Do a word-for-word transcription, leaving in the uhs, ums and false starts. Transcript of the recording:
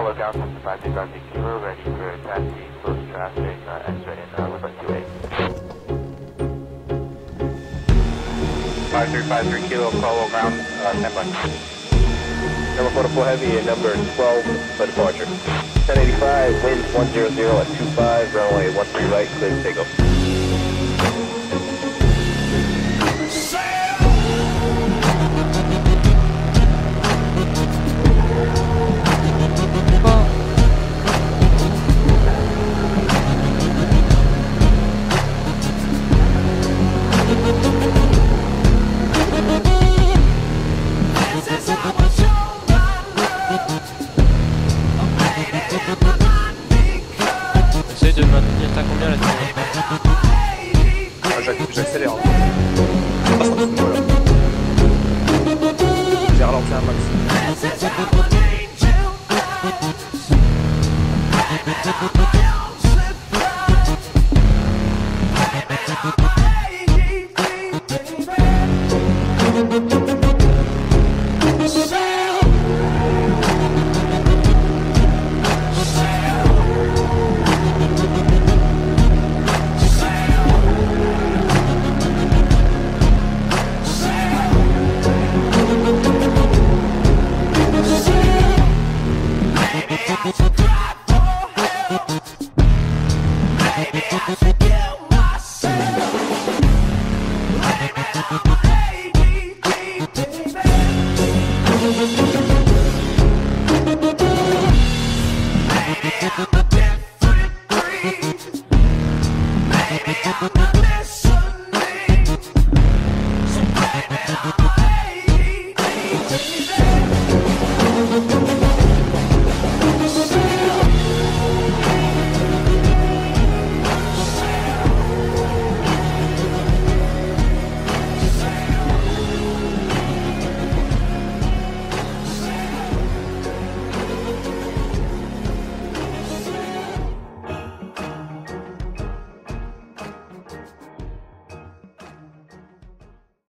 follow down from the five three five kilo, ready for taxi, close traffic, uh, exit in uh, one five two eight. five three five three kilo, follow ground, uh, stand by. Number four to four heavy and number twelve for departure. ten eighty-five, wind one zero zero at two five, runway one three right, clear to take off. Essaye de maintenir ta combien là-dessus? Ah, j'accélère. Ah, ça me fout, voilà. J'ai ralenti un max. Maybe I should kill myself.